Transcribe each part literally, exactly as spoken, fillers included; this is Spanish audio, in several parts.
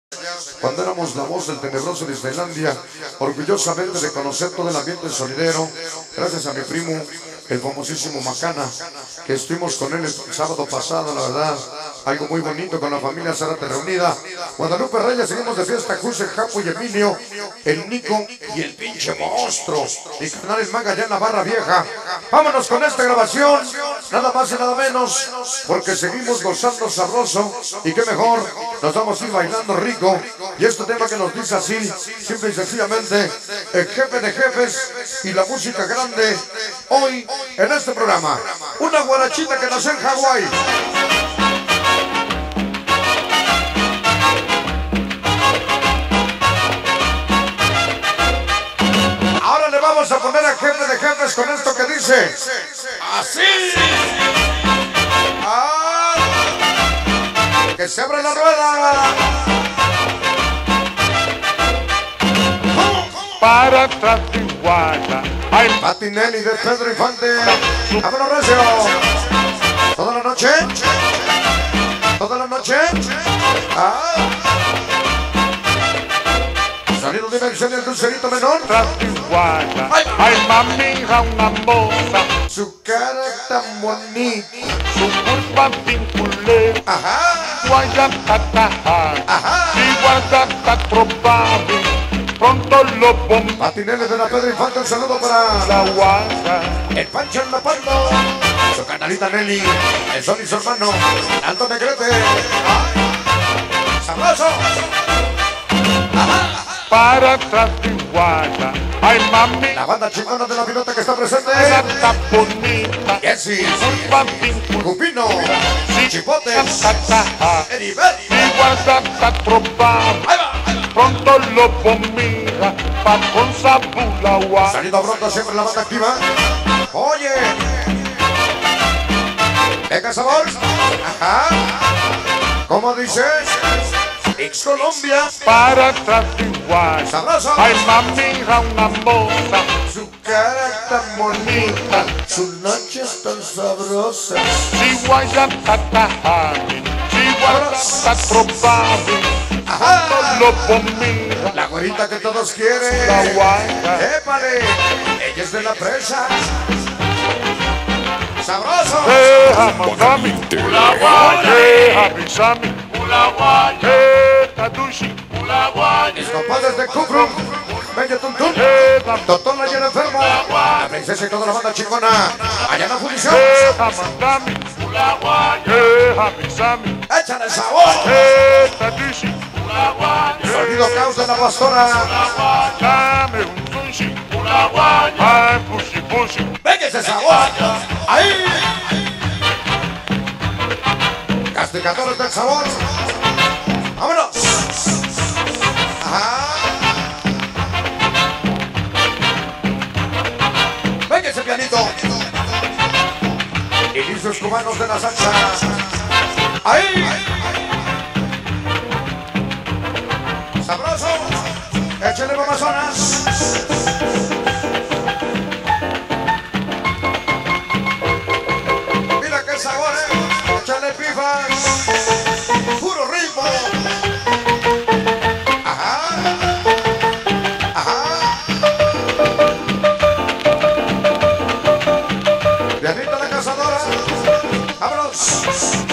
Cuando éramos la voz del tenebroso de Islandia, orgullosamente de conocer todo el ambiente sonidero, gracias a mi primo, el famosísimo Macana, que estuvimos con él el sábado pasado, la verdad, algo muy bonito con la familia Zárate reunida. Guadalupe Reyes, seguimos de fiesta, Juse, Japo y Emilio, el Nico y el pinche monstruo, y canal el Maga ya en la barra vieja. Vámonos con esta grabación, nada más y nada menos, porque seguimos gozando sabroso, y qué mejor, nos vamos a ir bailando rico. Y este tema que nos dice así, simple y sencillamente, el jefe de jefes y la música grande, hoy en este programa. Una guarachita que nació en Hawái. Ahora le vamos a poner al jefe de jefes con esto que dice así. ¡Ah! ¡Que se abre la rueda! Para atrás Tijuana, hay Patinelli de Pedro Infante. ¡Vámonos recio! ¿Toda la noche? ¿Toda la noche? ¡Ah! Sonido dimensional de un cerito menor. tras Tijuana, hay mamija una moza, Su cara tan bonita. su curva vinculera, Ajá. Guayacataja, Ajá. y Guayacatropami, pronto lo bomba Patinelli de la Pedro Infante. Un saludo para la guasa. el Pancho en la Pando, su canalita Nelly, el Sol y su hermano Alto Negrete. ¡Ay! ¡Sabroso! ¡Ajá! Para atrás Tijuana, hay mami, La banda chingona de la pilota que está presente. gata bonita, Jessy, curva vinculera, Cupino, Chipotes, Guayacataja, Heribet. y Guayacatropami, Ahí va, ahí va. pronto lo bomba pa' con sabulagua. Salido pronto siempre la banda activa. Oye, venga sabor. Ajá. ¿Cómo dices? Ex Colombia. Para atrás Tijuana, Sabroso. hay mamija una moza, Su cara tan bonita, sus noches tan sabrosas. Chihuayacatajami, Chihuayacatrobami, Ajá. lo bomba, La güerita que todos quieren. la guaya. ¡Épale! Ella es de la presa. ¡Sabroso! Deja mandami, ula guaya, deja bisami, ula guaya, eh, tadushi, ula guaya, Mis compadres de Cuprum, Bella Tuntun, deja Doctor la llena enfermo, la princesa y toda la banda chingona, allá en la fundición. deja mandami, ula guaya, deja bisami, ¡Échale sabor! eh, tadushi, ula guaya, Sonido caos de la pastora. dame un sushi, ula guaya, ay, pushi, pushi. ¡Venga ese sabor! ¡Ahí! Casticadores del sabor. ¡Vámonos! ¡Ajá! ¡Venga ese pianito! Inicios cubanos de la salsa. ¡Ahí! ¡Sabroso! ¡Échale mamazonas! Mira qué sabor, eh. Échale pifas. Puro ritmo. Ajá. Ajá. Pianito la cazadora. Vámonos.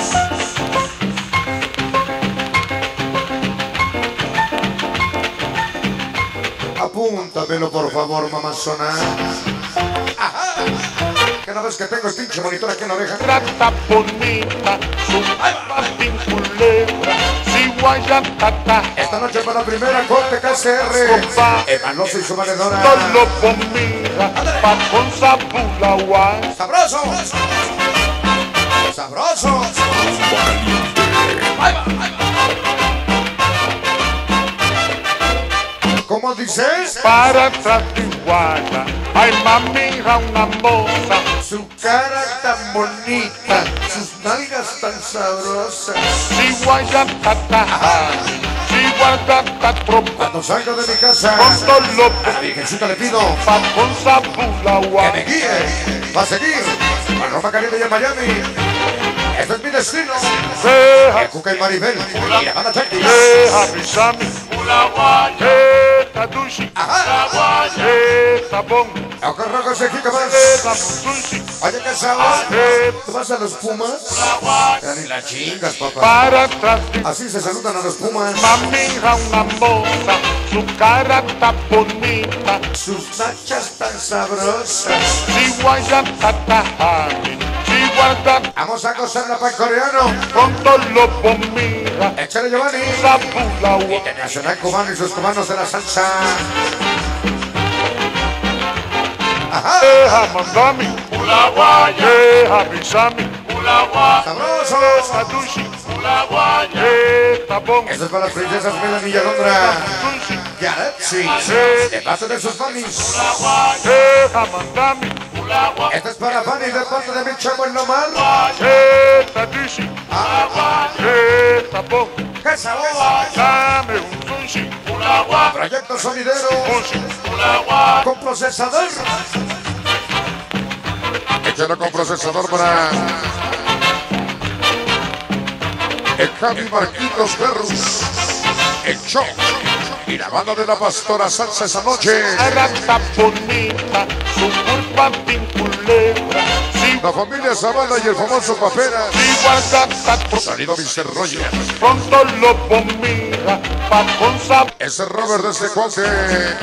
Apúntamelo por favor, mamazona. Ajá. Que no ves que tengo el pinche monitor aquí en la oreja. Trata bonita, su alma vinculera, si guayacata, Esta noche para la primera corte K C R. Emanoso y su valedora. solo conmigo, pa' con sabulagua. ¡Sabroso! ¡Sabroso! Ahí va, ahí va. ¿Cómo dices? Para atrás Tijuana, hay mamija una moza, Su cara tan bonita, sus nalgas tan sabrosas. si guayacata, si guayacata tropa, Cuando salgo de mi casa, pronto lo a la virgencita le pido pa' con sabulagua. que me guíe, va a seguir. Con ropa caliente y en Miami. Este es mi destino. Deja, El Cuca y Maribel. Y la banda Chantis. deja pisami, eh, tadushi, eh, tabón, Ojos rojos de Kika más. eh, tamusushi, Oye, qué sabor. eh, ¿Tú vas a los Pumas? Ya ni la chingas, papá. para atrás. Así se saludan a los Pumas. Mamija una moza, su cara tan bonita, Sus nachas tan sabrosas. Chihuahua tatajami, Chihuahua Vamos a gozarla para el coreano. con todo lo pomira, Échale, Giovanni. sabula, Internacional cubano y sus cubanos de la salsa. Ajá. deja mandami, deja pisami, Sabroso. tadushi, eh, tabón, Esto es para las princesas Melanie y Alondra. sushi, Yaretsi. De parte de sus mamis. deja mandami, Esto es para Fanny de parte de mi chavo el Lomar. eh, tadushi, eh, tabón, ¡Qué sabor! dame un sushi, Proyecto sonidero sushi, con procesador. Échalo con procesador para el Javi Marquitos Perros, el Choc y la banda de la Pastora Salsa esa noche. arata bonita, su culpa vinculera, si La familia Zavala y el famoso Papera. Chihuahua Sonido mister Roger. pronto lo pomira, pa' con sabor. Ese es Robert de este cuate.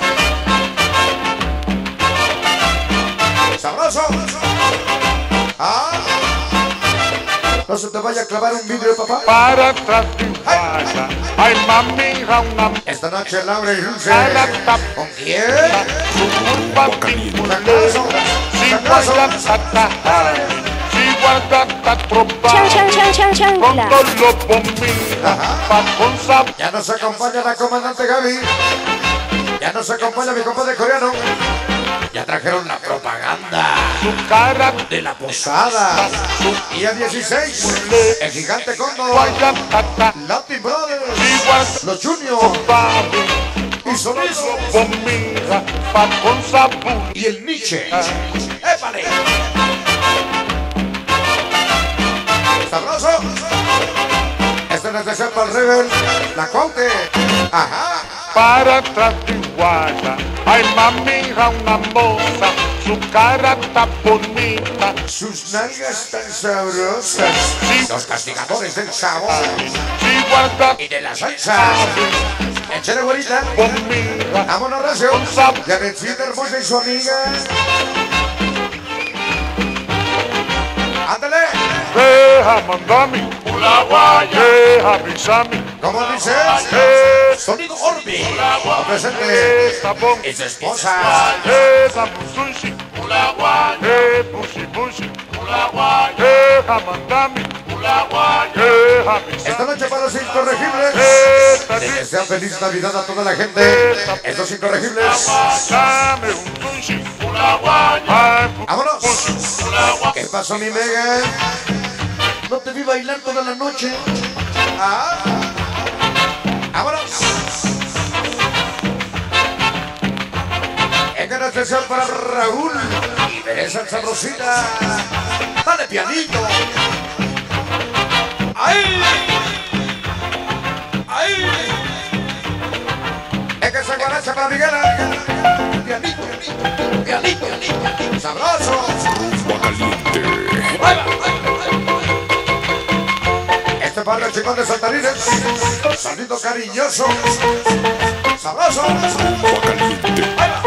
¡Sabroso! ¡Ah! No se te vaya a clavar un vidrio, papá. Para atrás de vaya, ay mamija una Esta noche Laura y Dulce. arata ¿Con quién? su culpa vinculera, Chihuahua tatajami, Chihuahua tatropa, 锵锵锵锵锵 pronto lo pomira, pa' con sabor. Ya nos acompaña la comandante Gaby. Ya nos acompaña mi compadre coreano. Ya trajeron la propaganda Su cara de la posada. Día dieciséis. El gigante Cóndor. Chihuahua tata, Latin Brothers. Chihuahua Los Junior. papi, Y Sonido. pomira, pa' con sabor. Y el Nietzsche. ¡Épale! ¡Sabroso! Este es el especial para el Rebel. La Cuaute. Ajá. Para atrás de guaya, ay mamija una moza, su cara tan bonita, Sus nalgas tan sabrosas. Los castigadores del sabor. Chihuahua Y de la salsa. Échale, güerita. pomira, Vámonos, Recio. Yaretcita hermosa y su amiga. Ándale. deja mandami, deja pisami, ¿Cómo dices? eh, Sonido Orbi. Presente. tabón, Y su esposa. eh, sushi, eh, bushi bushi, deja mandami, deja Esta pisami, noche para los incorregibles. eh, Les tadushi, desean feliz Navidad a toda la gente. Estos incorregibles. dame un sushi, ay, Vámonos. ¿Qué pasó, mi Mega? No te vi bailar toda la noche. Ah. Vámonos. En gran especial para Raúl. Y Teresa Sabrosita. Dale pianito. ¡Ay! ¡Ay! Es que se guaracha para Miguel. Pianito, pianito, pianito. Sabroso. Ahí va. Este para el chingón de Saltarines. Sonido cariñoso. Sabroso. Ahí va.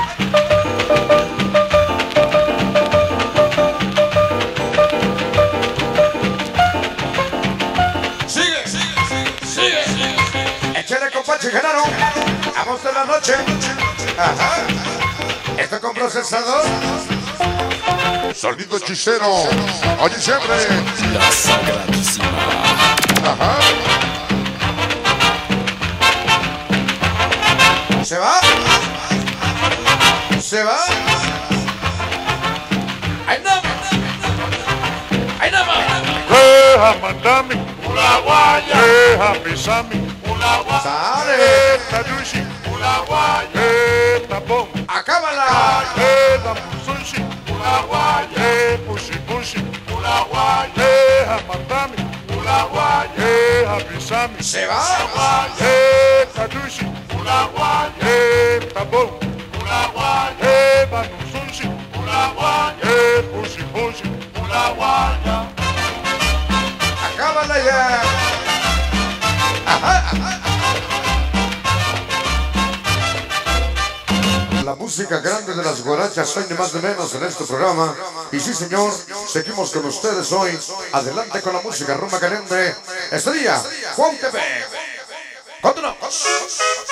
Sigue, sigue, sigue. Échale con Pachi Genaro. Vamos de la noche. Ajá. Esto con procesador. Sonido hechicero. Oye siempre. La sagradísima. Ajá. ¿Se va? ¿Se va? ¡Ay, no! ¡Ay, no! deja mandami, deja pisami, ¡Sale! eh, tadushi, eh, tabón, ¡Acábala! eh, sushi, eh, bushi bushi, eh, Hamatami, Ulaguay, eh, Habisami, Se va. eh, Tadushi, Ulaguay, eh, Tabón, Ulaguay, eh, Banusushi, Ulaguay, eh, Pushi Pushi, Ulaguay. Acábala ya. Ajá, ajá. La música grande de las guarachas, hoy ni más ni menos en este programa. Y sí, señor, seguimos con ustedes hoy. Adelante con la música, rumba caliente. Este día, Juan T V. Continuamos.